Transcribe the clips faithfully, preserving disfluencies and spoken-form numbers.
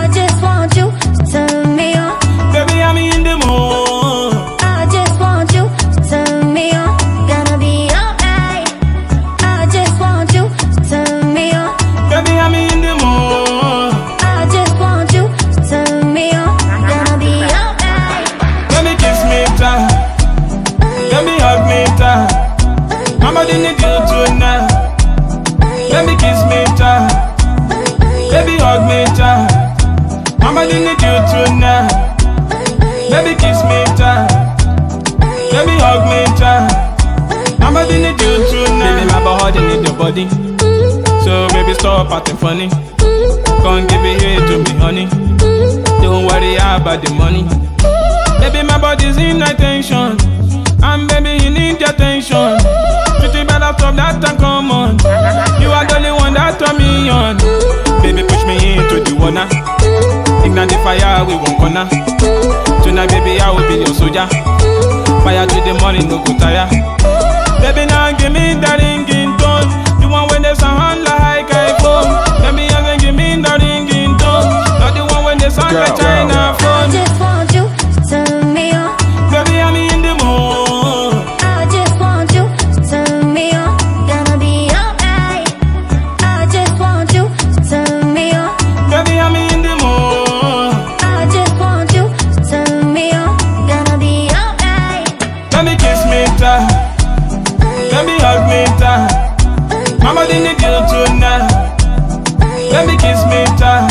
just want you to turn me on. Baby, I'm in the mood. I just want you to turn me on. Gonna be alright. I just want you to turn me on. Baby, I'm in the mood. I just want you to turn me on. Gonna be alright. Let me kiss me tight. Let me hug me tight. Mama didn't need you tonight. Let me kiss me tight. Baby, hug me tight. Mama didn't need you tonight. Baby, kiss me tight. Baby, hug me tight. Mama didn't need you tonight. Baby, my body need your body. So baby, stop acting funny. Come give it here to me, honey. Don't worry about the money. Baby, my body's in attention. And baby, you need your attention. Pretty better stop that and come on. You are the only one that turn me on. Baby, push me into the water. Ignite the fire, we won't corner. Tonight, baby, I will be your soldier. Fire to the morning, no go tire. Baby, now give me that ringing tone. The one when they sound like iPhone. Baby, you can give me that ringing tone. Not the one when they sound like China phone. I just want you to turn me on. Baby, I'm in the mood. I just want you to turn me on. Gonna be alright. I just want you to turn me on. Baby, I'm in the mood. I just want you to turn me on. Gonna be alright. Let me kiss me tight. Let me hug me tight. Mama didn't need you tonight. Let me kiss me tight.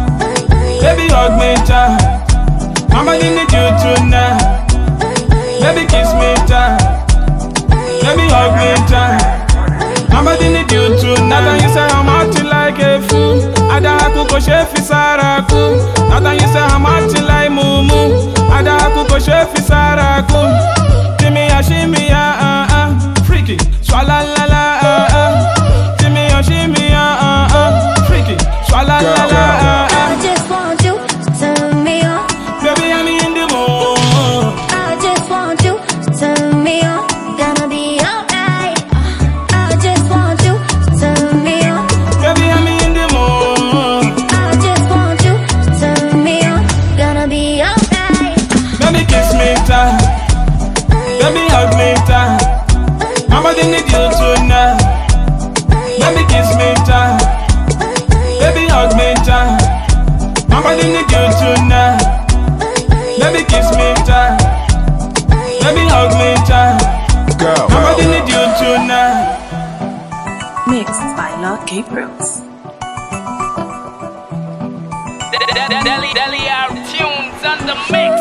Baby, hug me tight. Mama didn't need you tonight. Baby, kiss me tight. Baby, hug me tight. Mama didn't need you tonight. Now you say I'm acting like a fool. Ada aku ko shefi saraku. Now you say I'm acting like mumu. Ada aku ko shefi saraku. Timmy ya shimmy ya ah ah. Freaky, swalla la la ah ah. Timmy ya shimmy ya ah ah. Freaky, swalla la la ah ah. I just want you to turn me on. Baby, I'm in the mood. I just want you to turn me on. Gonna be alright. I just want you to turn me on. Baby, I'm in the mood. I just want you to turn me on. Gonna be alright. Baby, kiss me tight. Baby, hug me tight. Mama didn't need you tonight. Baby, kiss me tight. Baby, hug me tight. Mama didn't need you tonight. Baby, kiss me tight. Baby, hug me tight. Girl, Mama didn't need you tonight. Mixed by Lord K. Brooks. Deli, Deli, our tunes on the mix.